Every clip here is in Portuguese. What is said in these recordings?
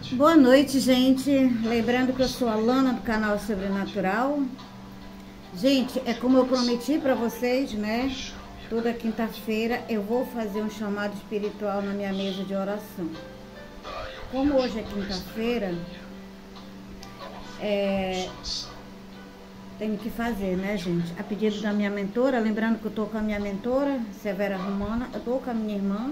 Boa noite, gente. Lembrando que eu sou a Lana do canal Sobrenatural. Gente, é como eu prometi para vocês, né? Toda quinta-feira eu vou fazer um chamado espiritual na minha mesa de oração. Como hoje é quinta-feira, tenho que fazer, né, gente? A pedido da minha mentora, lembrando que eu tô com a minha mentora, Severa Romana, eu tô com a minha irmã.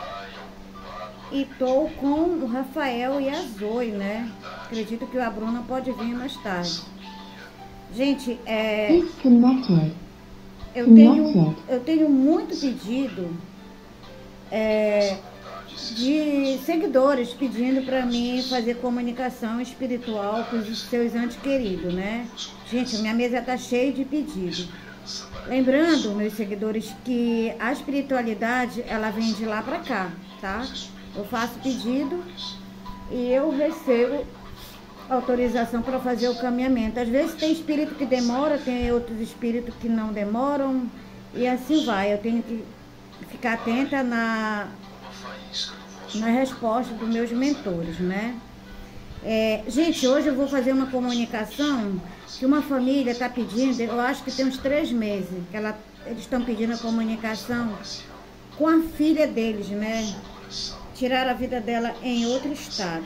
E tô com o Rafael e a Zoe, né? Acredito que a Bruna pode vir mais tarde. Gente, eu tenho muito pedido de seguidores pedindo para mim fazer comunicação espiritual com os seus entes queridos, né? Gente, minha mesa tá cheia de pedidos. Lembrando, meus seguidores, que a espiritualidade, ela vem de lá para cá, tá? Eu faço pedido e eu recebo autorização para fazer o caminhamento. Às vezes tem espírito que demora, tem outros espíritos que não demoram e assim vai. Eu tenho que ficar atenta na resposta dos meus mentores, né? Gente, hoje eu vou fazer uma comunicação que uma família está pedindo, eu acho que tem uns 3 meses, que eles estão pedindo a comunicação com a filha deles, né? Tirar a vida dela em outro estado.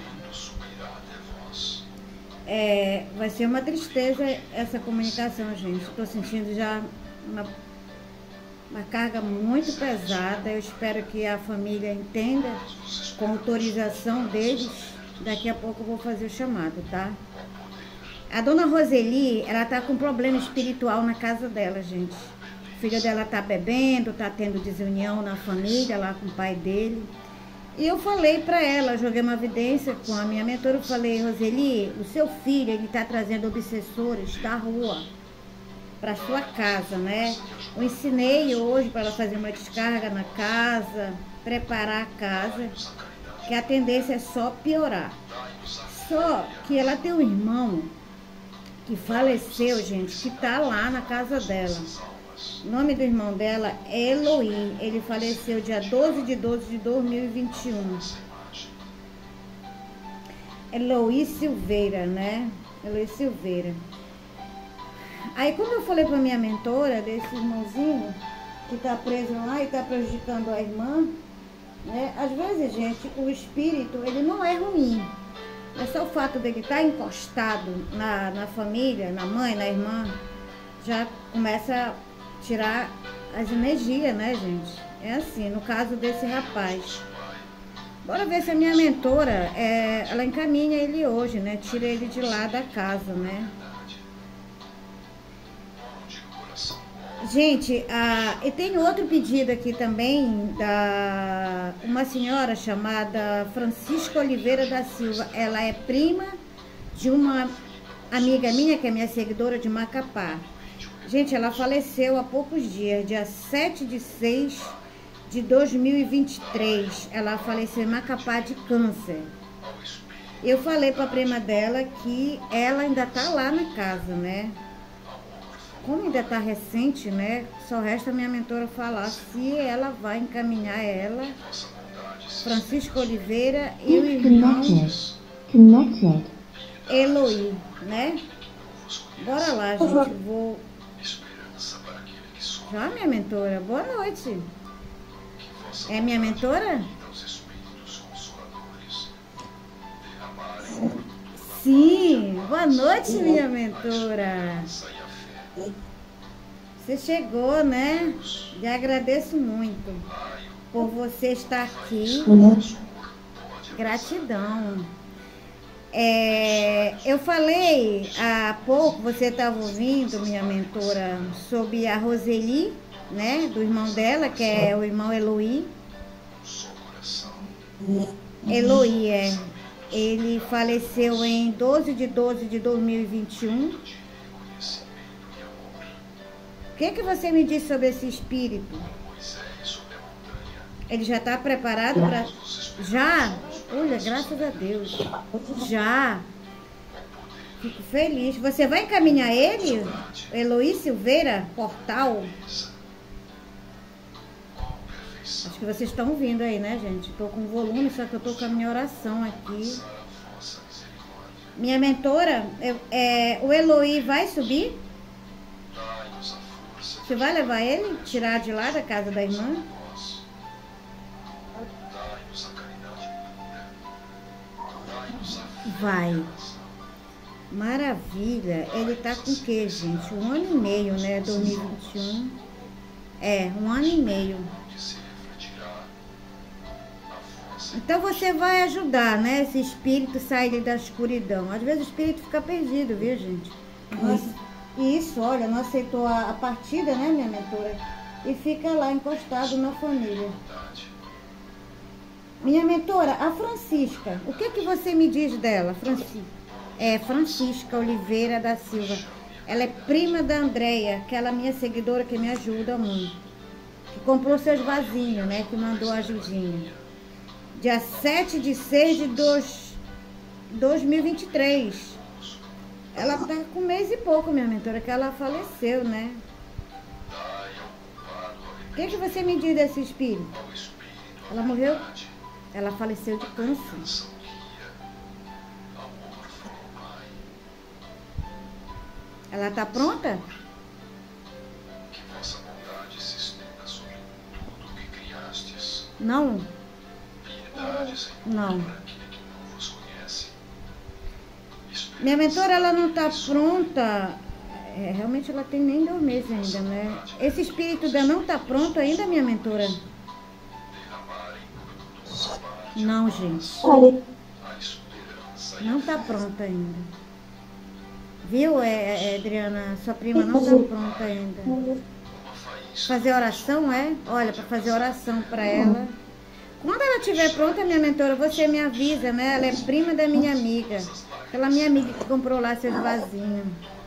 Vai ser uma tristeza essa comunicação, gente. Estou sentindo já uma carga muito pesada. Eu espero que a família entenda, com autorização deles. Daqui a pouco eu vou fazer o chamado, tá? A dona Roseli, ela tá com problema espiritual na casa dela, gente. O filho dela tá bebendo, tá tendo desunião na família, lá com o pai dele. E eu falei para ela, joguei uma evidência com a minha mentora, eu falei: Roseli, o seu filho, ele tá trazendo obsessores da rua para sua casa, né? Eu ensinei hoje para ela fazer uma descarga na casa, preparar a casa, que a tendência é só piorar. Só que ela tem um irmão que faleceu, gente, que tá lá na casa dela. O nome do irmão dela é Eloy. Ele faleceu dia 12 de 12 de 2021. Eloy Silveira, né? Eloy Silveira. Aí, como eu falei pra minha mentora desse irmãozinho que tá preso lá e tá prejudicando a irmã, né? Às vezes, gente, o espírito, ele não é ruim. É só o fato dele estar encostado na família, na mãe, na irmã, já começa a tirar as energias, né, gente? É assim, no caso desse rapaz. Bora ver se a minha mentora, ela encaminha ele hoje, né? Tira ele de lá da casa, né? Gente, e tem outro pedido aqui também, da uma senhora chamada Francisca Oliveira da Silva. Ela é prima de uma amiga minha, que é minha seguidora de Macapá. Gente, ela faleceu há poucos dias, dia 7 de 6 de 2023. Ela faleceu em Macapá de câncer. Eu falei para a prima dela que ela ainda tá lá na casa, né? Como ainda tá recente, né? Só resta a minha mentora falar se ela vai encaminhar ela, Francisco Oliveira e o irmão Eloy, né? Bora lá, gente. Vou... Já, minha mentora? Boa noite. É minha mentora? Sim. Boa noite, minha mentora. Você chegou, né? E agradeço muito por você estar aqui. Gratidão. Eu falei há pouco, você estava ouvindo, minha mentora, sobre a Roseli, né? Do irmão dela, que é o irmão Eloy. Eloy, ele faleceu em 12 de 12 de 2021. O que você me diz sobre esse espírito? Ele já está preparado para... Já? Olha, graças a Deus. Já. Fico feliz. Você vai encaminhar ele? Eloy Silveira, Portal? Acho que vocês estão ouvindo aí, né, gente? Estou com volume, só que eu estou com a minha oração aqui. Minha mentora, o Eloy vai subir? Dai-nos a força Você vai levar ele? Tirar de lá da casa da irmã? nós. Dai-nos a caridade pura. Dai-nos a Vai. Maravilha. Ele tá com o quê, gente? 1 ano e meio, né? 2021. É, 1 ano e meio. que se refletirá a vossa Então você vai ajudar, né? Esse espírito sair da escuridão. Às vezes o espírito fica perdido, viu, gente? Isso, olha, não aceitou a partida, né, minha mentora? E fica lá encostado na família. vontade. Minha mentora, a Francisca, o que você me diz dela, Francisca Oliveira da Silva. Ela é prima da Andréia, aquela minha seguidora que me ajuda muito. Que comprou seus vasinhos, né? Que mandou a ajudinha. Dia 7 de 6 de 2023. Ela tá com 1 mês e pouco, minha mentora, que ela faleceu, né? Dai ao culpado O que você me diz desse espírito? ao espírito Ela morreu? Ela faleceu de câncer. atenção guia, ao órfão ao pai. Ela tá pronta? Que vossa bondade se estenda sobre tudo o que criastes. Não? Piedade sem Não. para aquele que não vos conhece. Minha mentora, ela não tá pronta. Realmente ela tem nem 2 meses ainda, né? Esse espírito dela não tá pronto ainda, minha mentora? Derramarem por todas as partes Não, gente. a esperança e Não tá pronta ainda. Viu, Adriana? Sua prima não tá pronta ainda. uma faísca Fazer oração, é? Olha, para fazer oração para ela. Quando ela estiver pronta, minha mentora, você me avisa, né? Ela é prima da minha amiga. Aquela minha amiga que comprou lá seus vasinhos.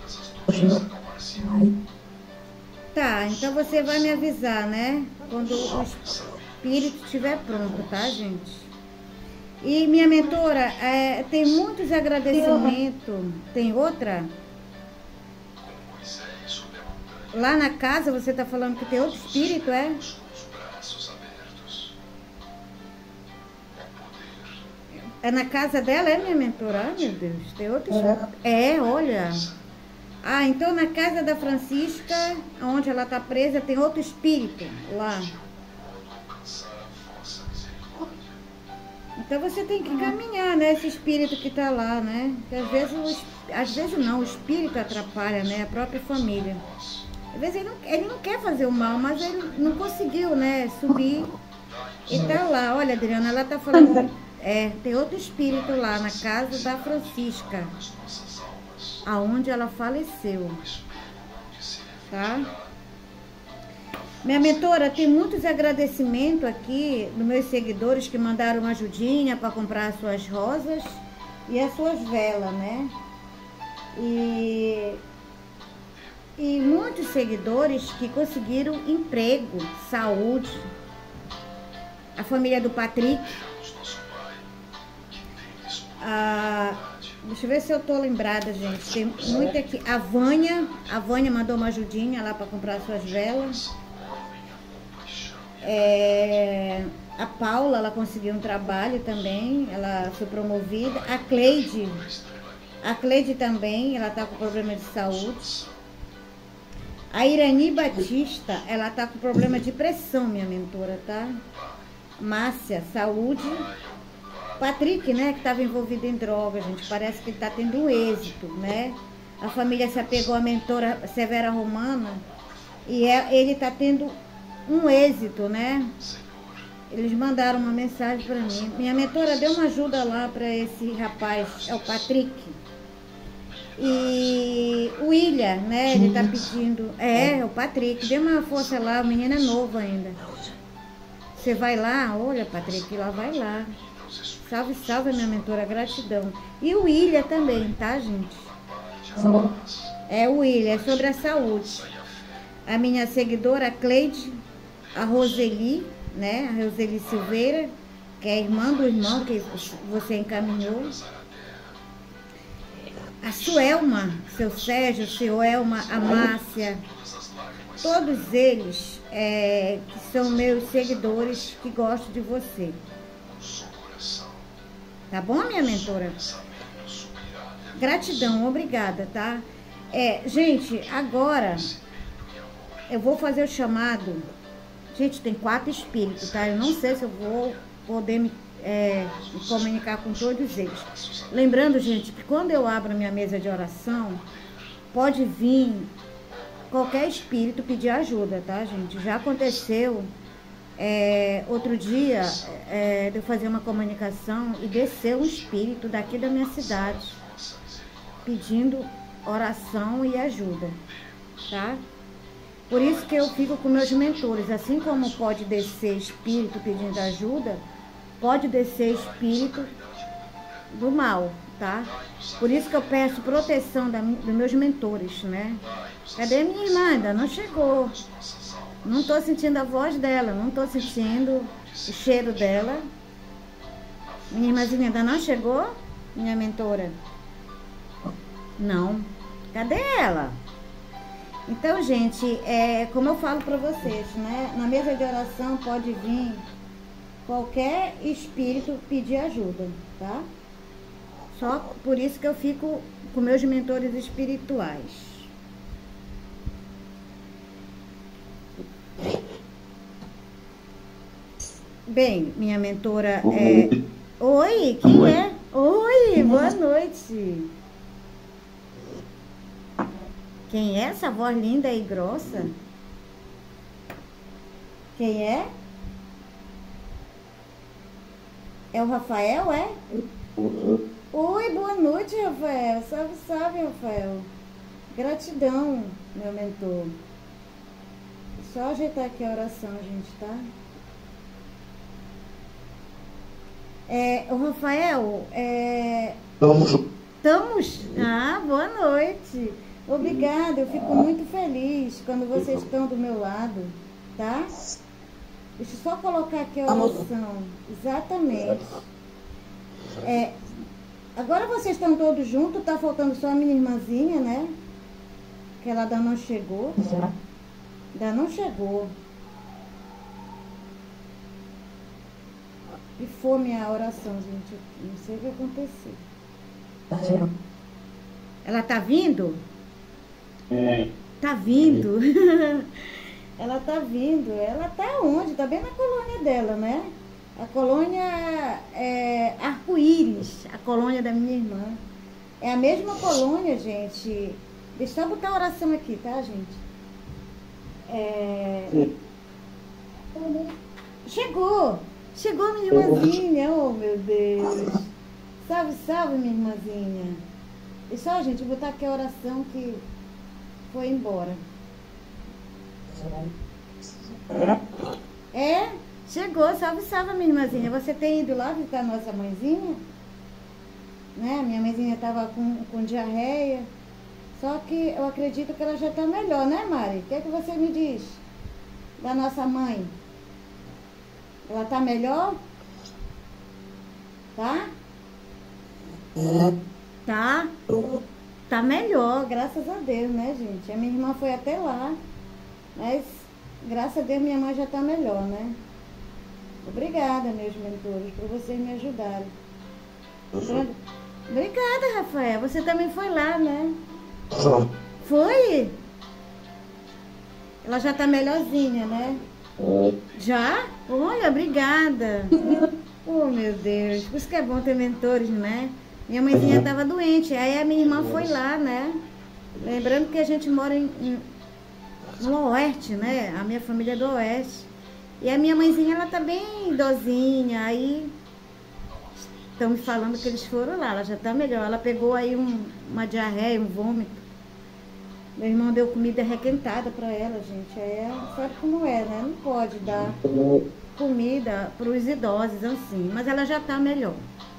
Tá, então você vai me avisar, né? Quando o espírito estiver pronto, tá, gente? E minha mentora, tem muitos agradecimentos. Tem outra? com Moisés sobre a montanha, Lá na casa você tá falando que tem outro espírito, é? com os braços abertos. Ao poder, É na casa dela, é, minha mentora? Ai, meu Deus, tem outro espírito. Olha. Ah, então na casa da Francisca, onde ela tá presa, tem outro espírito lá. modo alcançar a vossa misericórdia. Então você tem que caminhar, né? Esse espírito que tá lá, né? Que às vezes não, o espírito atrapalha, né? A própria família. Às vezes ele não quer fazer o mal, mas ele não conseguiu, né? Subir e tá lá. Olha, Adriana, ela tá falando. Tem outro espírito lá na casa da Francisca, Nossas almas, aonde ela faleceu, o espelho onde se tá? refletirá Minha mentora, tem muitos agradecimentos aqui dos meus seguidores que mandaram uma ajudinha para comprar as suas rosas e as suas velas, né? E muitos seguidores que conseguiram emprego, saúde. A família do Patrick. nosso Pai, que tendes Deixa eu ver se eu tô lembrada, gente. Tem muito aqui. A Vânia mandou uma ajudinha lá para comprar as suas velas. A Paula, ela conseguiu um trabalho também, ela foi promovida. A Cleide também, ela tá com problema de saúde. A Irani Batista, ela tá com problema de pressão, minha mentora, tá? Márcia, saúde. Patrick, né, que estava envolvido em droga, gente, parece que ele tá tendo um êxito, né? A família se apegou à mentora Severa Romana e ele tá tendo um êxito, né? Eles mandaram uma mensagem para mim. Minha mentora deu uma ajuda lá para esse rapaz, é o Patrick. E o William, né? Ele tá pedindo. O Patrick, dê uma força lá, o menino é novo ainda. Você vai lá? Olha, Patrick, lá vai lá. Salve, salve, minha mentora, gratidão. E o William também, tá, gente? O William, é sobre a saúde. A minha seguidora, a Cleide, a Roseli, né? A Roseli Silveira, que é a irmã do irmão que você encaminhou. A Suelma, seu Sérgio, seu Elma, a Márcia, todos eles que são meus seguidores que gostam de você. Tá bom, minha mentora? Gratidão, obrigada, tá? Gente, agora eu vou fazer o chamado. Gente, tem 4 espíritos, tá? Eu não sei se eu vou poder me comunicar com todos eles. Lembrando, gente, que quando eu abro a minha mesa de oração, pode vir qualquer espírito pedir ajuda, tá, gente? Já aconteceu outro dia de eu fazer uma comunicação e desceu um espírito daqui da minha cidade pedindo oração e ajuda, tá? Por isso que eu fico com meus mentores, assim como pode descer espírito pedindo ajuda, pode descer espírito do mal, tá? Por isso que eu peço proteção dos meus mentores, né? Cadê minha irmã? Ainda não chegou. Não tô sentindo a voz dela, não tô sentindo o cheiro dela. Minha irmãzinha ainda não chegou? Minha mentora? Não. Cadê ela? Então, gente, como eu falo para vocês, né? Na mesa de oração pode vir qualquer espírito pedir ajuda, tá? Só por isso que eu fico com meus mentores espirituais. Bem, minha mentora Oi, quem é? Oi, boa noite. Quem é essa voz linda e grossa? Quem é? É o Rafael, é? Oi, boa noite, Rafael. Salve, salve, Rafael. Gratidão, meu mentor. Só ajeitar aqui a oração, gente, tá? O Rafael, Estamos? Ah, boa noite. Obrigada, eu fico muito feliz quando vocês estão do meu lado, tá? Deixa eu só colocar aqui a oração. Exatamente. Agora vocês estão todos juntos, tá faltando só a minha irmãzinha, né? Que ela ainda não chegou. Ainda não chegou. E foi minha oração, gente. Não sei o que aconteceu. Ela tá vindo? Tá vindo. Ela tá vindo. Ela tá onde? Tá bem na colônia dela, né? A colônia Arco-Íris, a colônia da minha irmã. É a mesma colônia, gente. Deixa eu botar a oração aqui, tá, gente? Chegou! Chegou minha irmãzinha, oh meu Deus! Salve, salve, minha irmãzinha! E só, gente, botar aqui a oração que foi embora. Chegou, salve, salve, minha irmãzinha. Você tem ido lá visitar a nossa mãezinha? Né? Minha mãezinha estava com diarreia. Só que eu acredito que ela já está melhor, né, Mari? O que é que você me diz da nossa mãe? Ela está melhor? Tá? Tá? Tá melhor, graças a Deus, né, gente? A minha irmã foi até lá, mas graças a Deus minha mãe já tá melhor, né? Obrigada, meus mentores, por vocês me ajudarem. Obrigada, Rafael. Você também foi lá, né? Foi? Ela já tá melhorzinha, né? Já? Olha, obrigada. Oh, meu Deus. Por isso que é bom ter mentores, né? Minha mãezinha estava doente, aí a minha irmã foi lá, né? Lembrando que a gente mora no Oeste, né? A minha família é do Oeste. E a minha mãezinha, ela tá bem idosinha, aí estão me falando que eles foram lá, ela já tá melhor. Ela pegou aí uma diarreia, um vômito. Meu irmão deu comida requentada para ela, gente. Aí sabe como é, né? Não pode dar comida para os idosos assim, mas ela já tá melhor.